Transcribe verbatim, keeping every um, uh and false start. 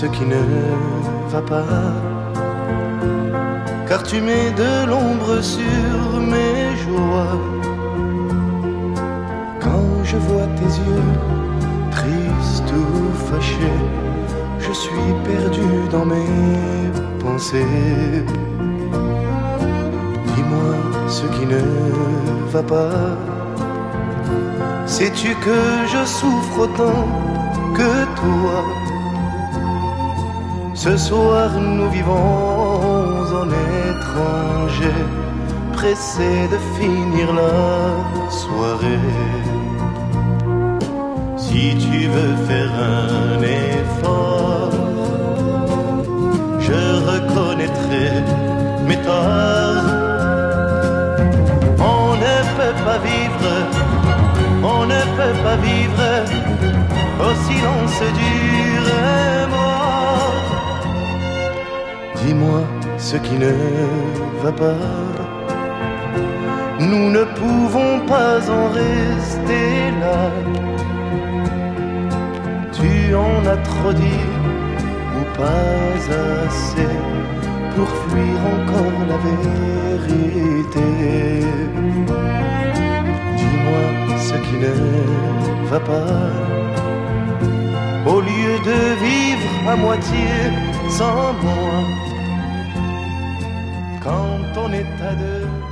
ce qui ne va pas, car tu mets de l'ombre sur mes joies. Quand je vois tes yeux, tristes ou fâchés, je suis perdu dans mes pensées. Dis-moi ce qui ne va pas. Sais-tu que je souffre autant que toi? Ce soir nous vivons en étrangers, pressés de finir la soirée. Si tu veux faire un effort, je reconnaîtrai mes torts. On ne peut pas vivre, on ne peut pas vivre au silence dur et mort. Dis-moi ce qui ne va pas. Nous ne pouvons pas en rester là. Tu en as trop dit ou pas assez pour fuir encore la vérité. Dis-moi ce qui ne va pas. Au lieu de vivre à moitié sans moi, quand on est à deux.